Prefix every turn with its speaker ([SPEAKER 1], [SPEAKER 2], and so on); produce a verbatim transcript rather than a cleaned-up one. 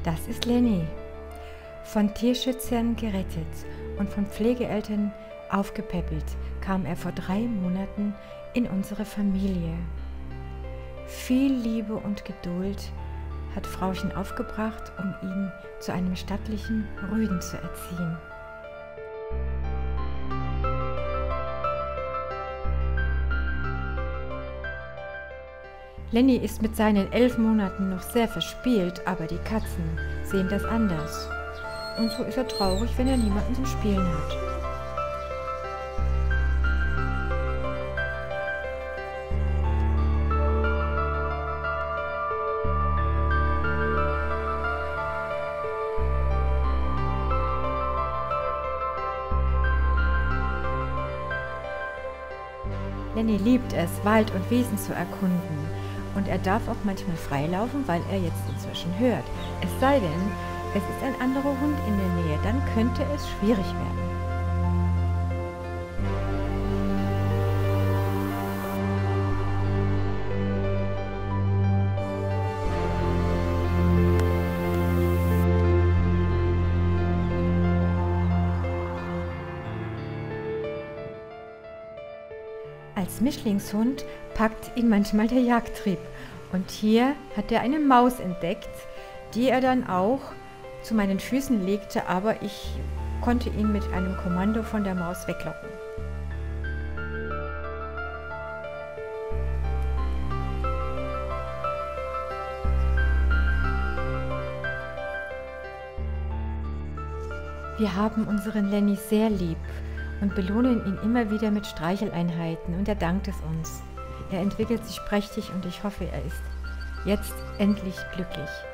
[SPEAKER 1] Das ist Lenny, von Tierschützern gerettet und von Pflegeeltern aufgepäppelt, kam er vor drei Monaten in unsere Familie. Viel Liebe und Geduld hat Frauchen aufgebracht, um ihn zu einem stattlichen Rüden zu erziehen. Lenny ist mit seinen elf Monaten noch sehr verspielt, aber die Katzen sehen das anders. Und so ist er traurig, wenn er niemanden zum Spielen hat. Lenny liebt es, Wald und Wiesen zu erkunden. Und er darf auch manchmal freilaufen, weil er jetzt inzwischen hört. Es sei denn, es ist ein anderer Hund in der Nähe, dann könnte es schwierig werden. Als Mischlingshund packt ihn manchmal der Jagdtrieb. Und hier hat er eine Maus entdeckt, die er dann auch zu meinen Füßen legte, aber ich konnte ihn mit einem Kommando von der Maus weglocken. Wir haben unseren Lenny sehr lieb und belohnen ihn immer wieder mit Streicheleinheiten und er dankt es uns. Er entwickelt sich prächtig und ich hoffe, er ist jetzt endlich glücklich.